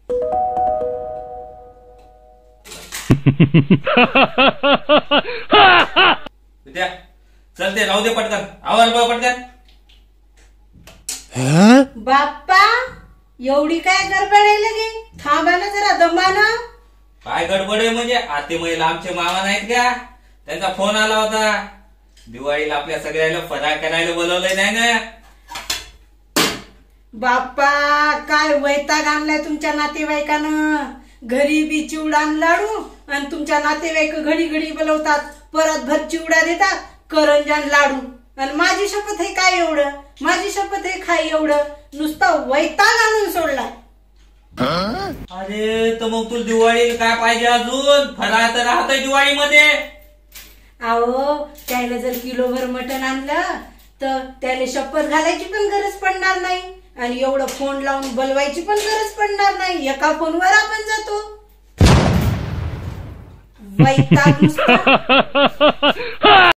विद्या चल ते राहू दे पटकन आवाज बघ पटकन. बाप्पा एवढी काय गडबड आहे लगे? थांबा ना जरा दमानं. काय गडबड आहे म्हणजे आते महिला आमचे मामा नाहीत का? त्यांचा फोन आला होता. दिवाळीला आपल्या सगळ्याला फराळ करायला बोलवलंय नाही ना. बाप्पा काय वैताग आणलाय तुमच्या नातेवाईकानं. घरी बी चिवडा लाडू आणि तुमच्या नातेवाईक घडी घडी बोलवतात, परत भर चिवडा देतात, करंजान लाडू. आणि माझी शपथ आहे काय एवढं, माझी शपथ आहे काय एवढं, नुसता वैताग आणून सोडलाय. अरे तर मग तुला दिवाळीला काय पाहिजे अजून? फराळ तर राहतोय दिवाळीमध्ये. अहो त्याला जर किलोभर मटण आणलं तर त्याला शपथ घालायची पण गरज पडणार नाही आणि एवढं फोन लावून बोलवायची पण गरज पडणार नाही. एका फोनवर आपण जातो. वैताग नुसता.